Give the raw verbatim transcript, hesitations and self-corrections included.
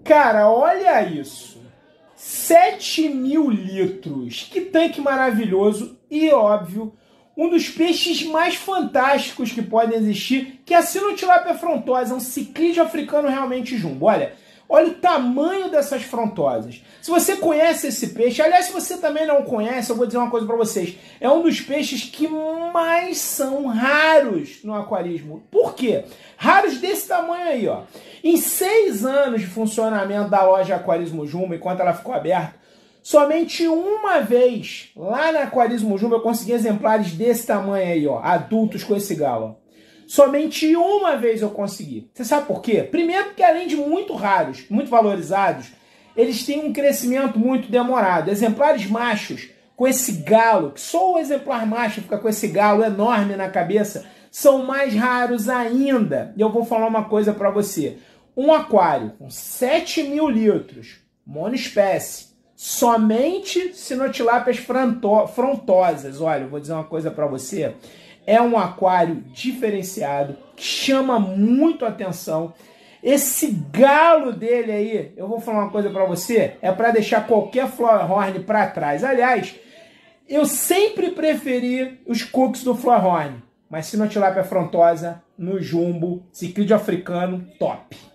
Cara, olha isso. sete mil litros. Que tanque maravilhoso e óbvio. Um dos peixes mais fantásticos que podem existir, que é a Sinotilápia frontosa, um ciclídeo africano realmente jumbo. Olha, olha o tamanho dessas frontosas. Se você conhece esse peixe, aliás, se você também não conhece, eu vou dizer uma coisa para vocês. É um dos peixes que mais são raros no aquarismo. Por quê? Raros desse tamanho aí, ó. Em seis anos de funcionamento da loja Aquarismo Jumbo, enquanto ela ficou aberta, somente uma vez, lá na Aquarismo Jumbo, eu consegui exemplares desse tamanho aí, ó, adultos com esse galo. Somente uma vez eu consegui. Você sabe por quê? Primeiro porque além de muito raros, muito valorizados, eles têm um crescimento muito demorado. Exemplares machos com esse galo, que só o exemplar macho fica com esse galo enorme na cabeça, são mais raros ainda. E eu vou falar uma coisa para você. Um aquário com sete mil litros, monoespécie, somente Sinotilápias frontosas. Olha, eu vou dizer uma coisa para você. É um aquário diferenciado, que chama muito atenção. Esse galo dele aí, eu vou falar uma coisa para você, é para deixar qualquer Flowerhorn para trás. Aliás, eu sempre preferi os cookies do Flowerhorn, mas Sinotilápia frontosa no jumbo, ciclídeo africano, top.